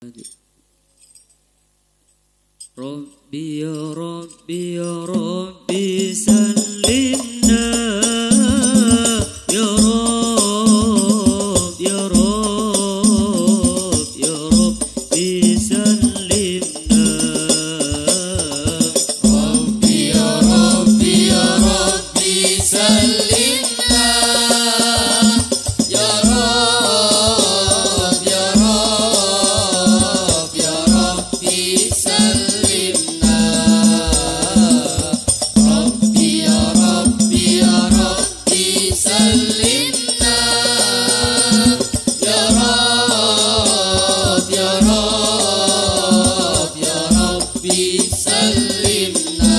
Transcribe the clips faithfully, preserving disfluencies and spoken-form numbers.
ربي يا ربي يا ربي سلمنا يا رب يا رب يا ربي سلمنا ربي يا ربي يا ربي سلمنا يا رب يا رب يا ربي سلمنا ربي يا ربي يا ربي سلمنا يا رب يا رب يا ربي سلمنا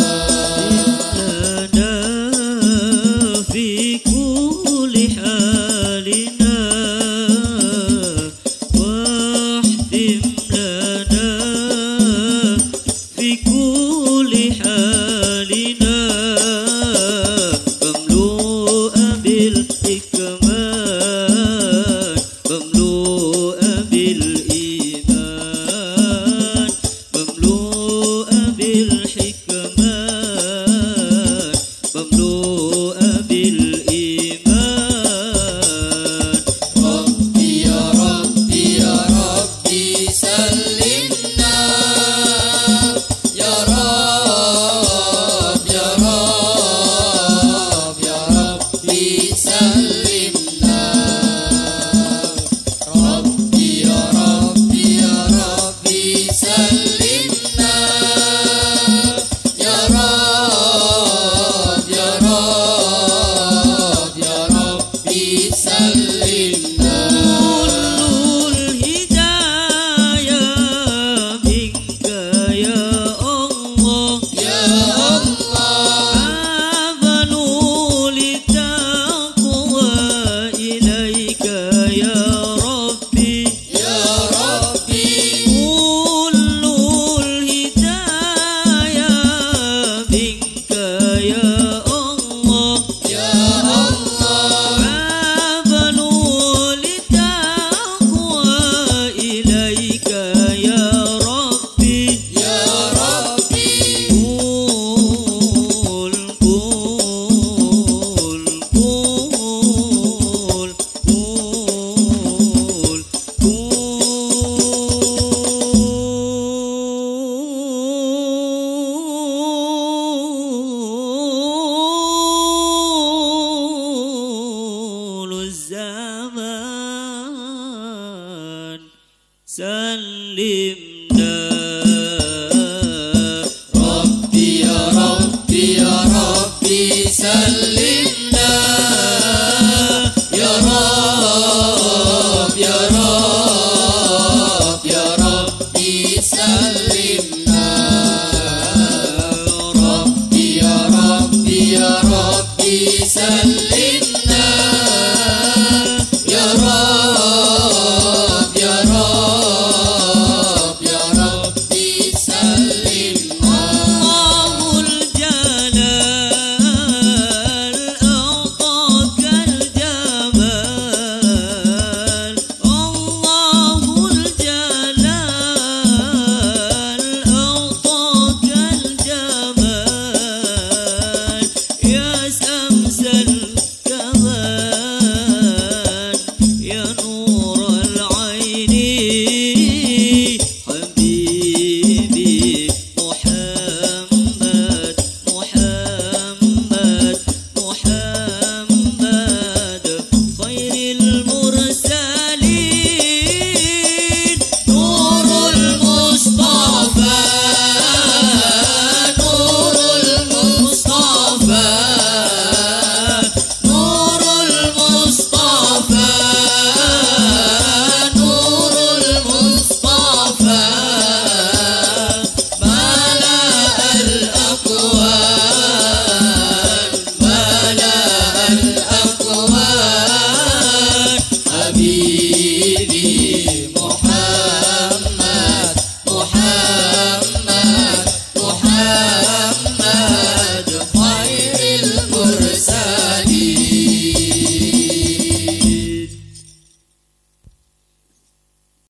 لنا في كل حالنا واحتم لنا في كل حالنا مملوءة بالحكمات مملوءة بالإيمان مملوءة بالحكمات مملوءة بالإيمان ربي يا ربي يا ربي سلمنا يا رب يا رب يا ربي سلمنا ربي يا ربي يا ربي سلمنا يا رب يا رب يا ربي سلمنا كل الهدايا منك يا الله يا الله آمنوا للتقوى إليك يا ربي يا ربي كل الهدايا منك يا الله يا الله آمنوا للتقوى إليك يا ربي يا ربي قول قول قول قول قول الزمان سلمنا